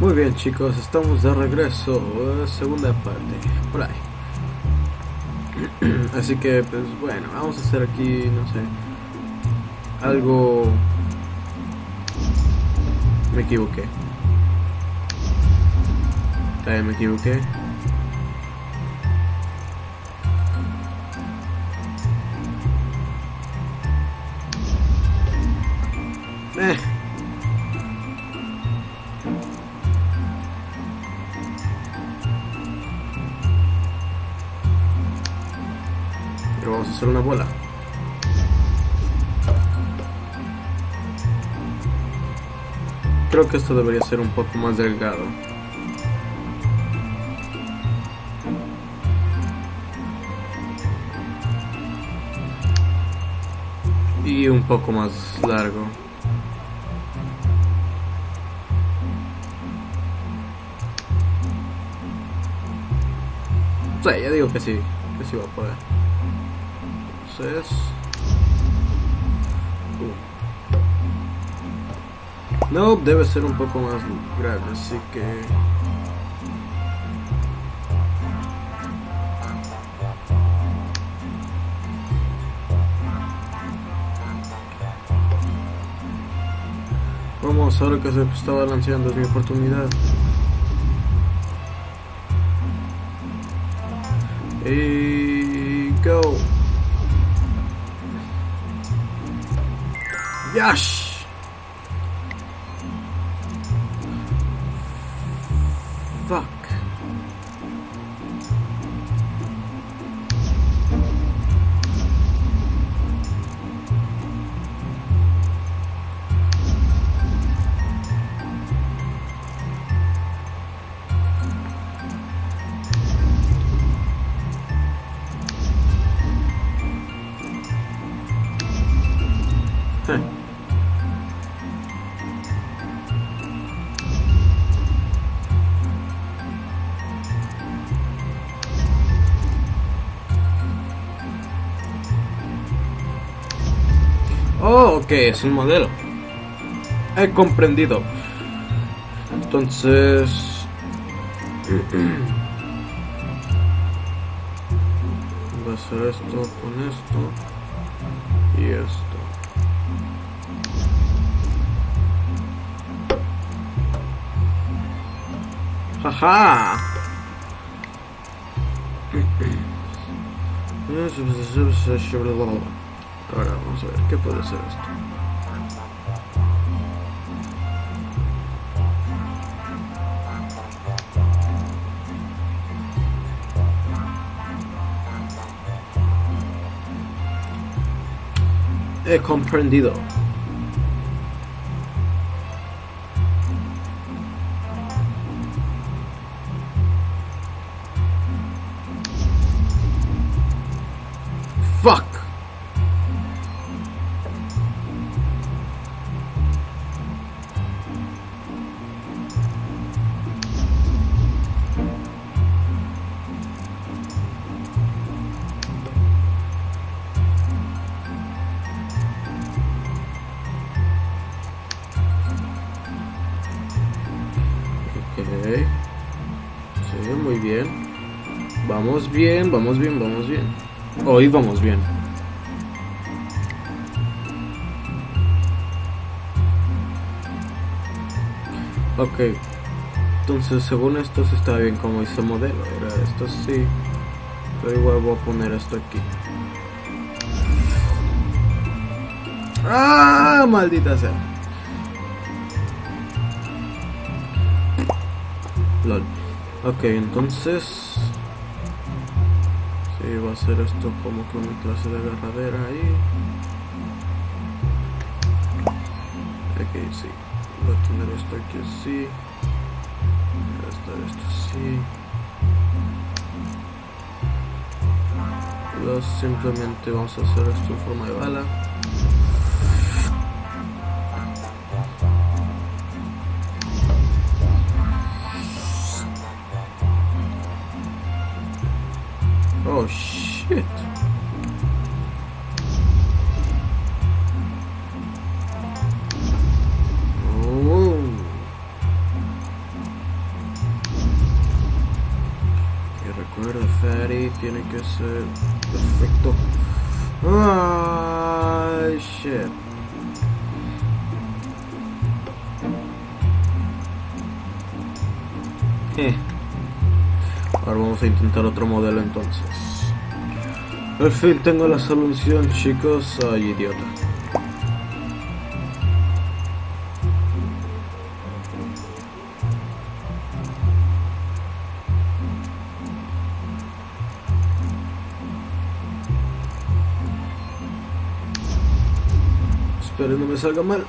Muy bien, chicos, estamos de regreso, segunda parte, por ahí. Así que, pues bueno, vamos a hacer aquí, no sé, algo... Me equivoqué. Me equivoqué. Pero vamos a hacer una bola. Creo que esto debería ser un poco más delgado. Y un poco más largo. Sí, ya digo que sí va a poder. Entonces... No, debe ser un poco más grande, así que... Vamos, ahora que se está balanceando es mi oportunidad. Y... go. Yash. Fuck. Oh, ok, es un modelo. He comprendido. Entonces... voy a hacer esto con esto. Y esto. ¡Jaja! Ahora vamos a ver qué puede ser esto. He comprendido. Fuck. Ok. Sí, muy bien. Vamos bien, vamos bien, vamos bien. Hoy vamos bien. Ok. Entonces, según esto sí está bien como hice modelo. Era esto sí. Pero igual voy a poner esto aquí. ¡Ah! Maldita sea. LOL. Ok, entonces... sí, va a ser esto como que una clase de agarradera ahí. Ok, sí. Voy a tener esto aquí así. Va a estar esto así. Luego simplemente vamos a hacer esto en forma de bala. Oh shit. tiene que ser perfecto. Ay, shit. Ahora vamos a intentar otro modelo entonces. Al fin tengo la solución, chicos. Ay, idiota. Espero no me salga mal.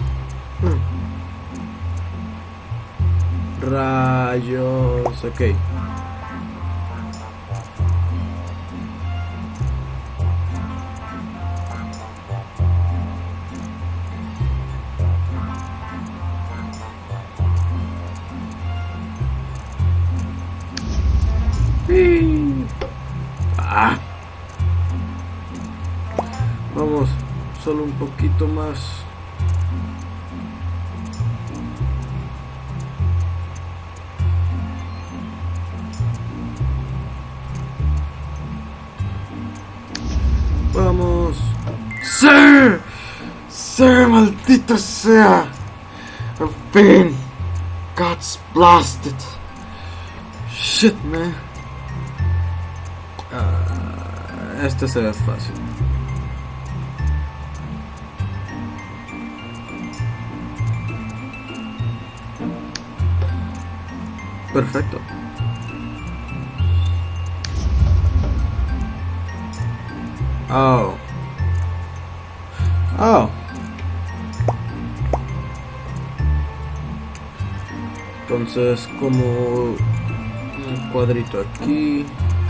Rayos, ok. Ah. Vamos, solo un poquito más. Vamos. ¡Sí! ¡Sí, maldito sea! Al fin. God's blasted. Shit, man. Este se ve fácil. Perfecto. Oh. Oh. Entonces, como un cuadrito aquí,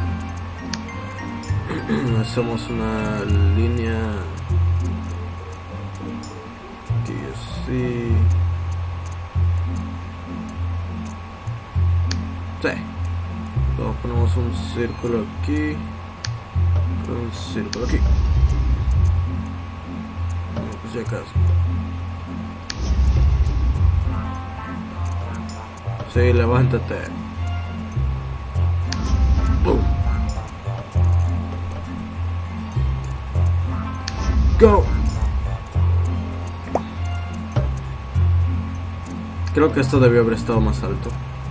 hacemos una línea aquí así. Sí. Luego ponemos un círculo aquí. Un círculo aquí. No, pues ya acaso. Sí, levántate. Boom. Go. Creo que esto debió haber estado más alto.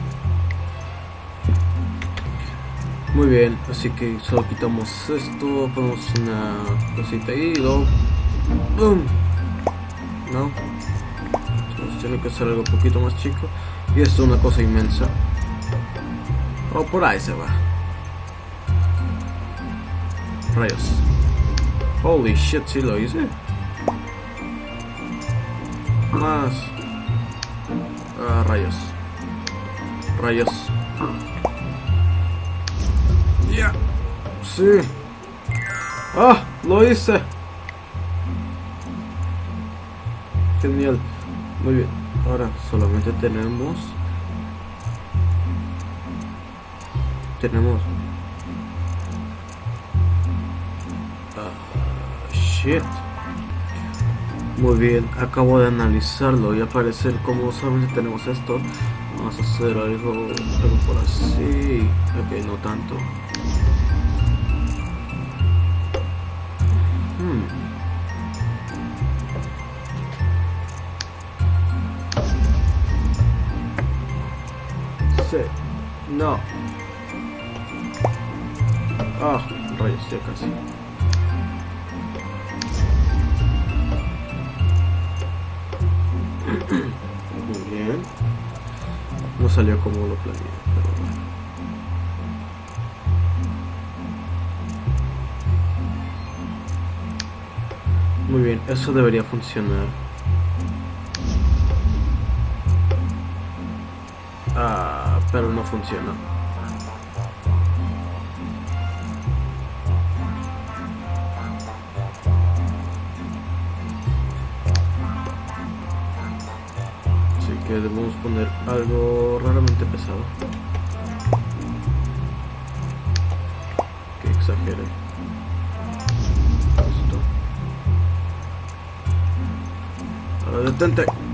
Muy bien, así que solo quitamos esto, ponemos una cosita ahí y luego ¡boom! No, entonces tiene que ser algo un poquito más chico. Y esto es una cosa inmensa. Oh, por ahí se va. Rayos. Holy shit, sí lo hice. Más. Rayos. Rayos. Ya. Yeah. Sí. Ah, lo hice. Genial. Muy bien. Ahora solamente tenemos shit. Muy bien, acabo de analizarlo y al parecer como solamente tenemos esto, vamos a hacer algo por así. Ok, no tanto. Sí, no. Ah, rayos, ya casi. Muy bien. No salió como lo planeé, pero bueno. Muy bien, eso debería funcionar. Pero no funciona. Así que debemos poner algo raramente pesado. Que exagere. Esto. Ahora detente.